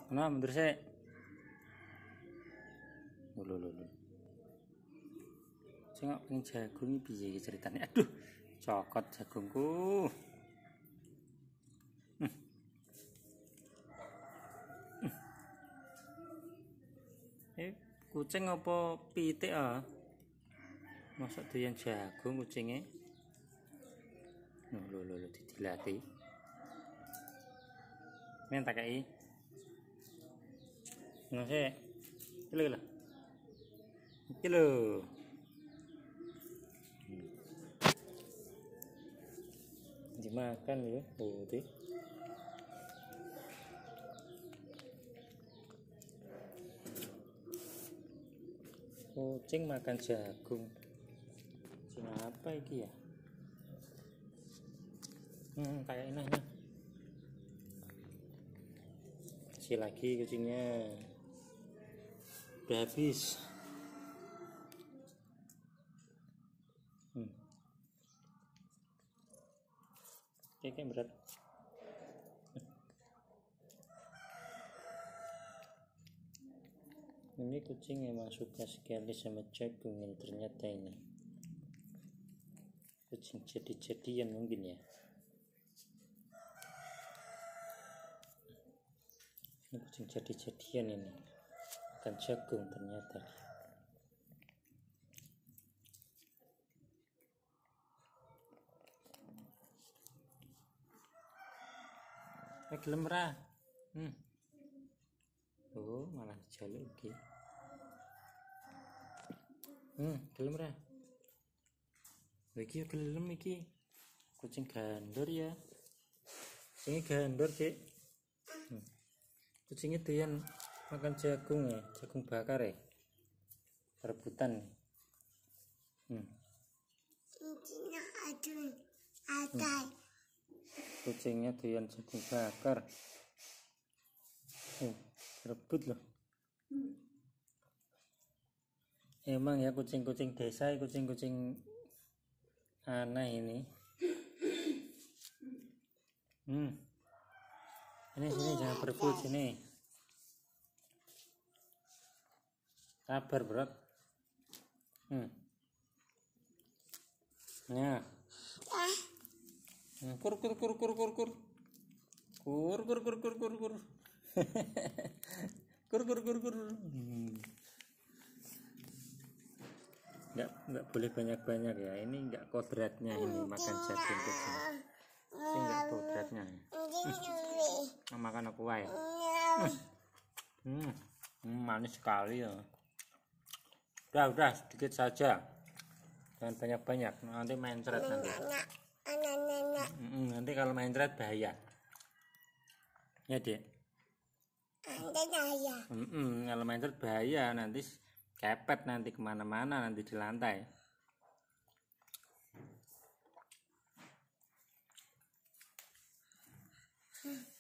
Nah, mundur sih. Lho. Cengok pengen jagung iki piye iki ceritane? Aduh, cokot jagungku. Kucing apa pitik ah? Masa doyan jagung kucingnya? Lho didilati. Men tak kei. Ngasih. Iki lho. Dimakan ya, putih. Kucing makan jagung. Kucing apa iki ya? Kayak enak. Kasih lagi kucingnya. Udah habis. Kayak berat. Ini kucing emang suka sekali sama jagung, ternyata ini kucing jadi-jadian mungkin ya. Ini kucing jadi-jadian ini, makan jagung ternyata. Gelem ra. Oh, malah jaluk iki. Gelem ra. Iki gelem iki. Kucing gandor ya. Kucingnya gandor, Dik. Kucingnya doyan makan jagung ya, jagung bakar ya. Rebutan. Kucingnya doyan jagung bakar. Rebut loh. Emang ya kucing-kucing desa, kucing-kucing aneh ini. Sini jangan berebut sini. Sabar berat. Nah. Kur. Enggak boleh banyak-banyak ya. Ini enggak kodratnya ini makan jagung kucing. Ini enggak kodratnya. Makan aku wae. Manis sekali ya. Udah sedikit saja. Jangan banyak-banyak. Nanti mencret nanti. Nanti kalau mencret bahaya. Ya, Dek. Kalau mencret bahaya, nanti kepet nanti kemana-mana nanti di lantai.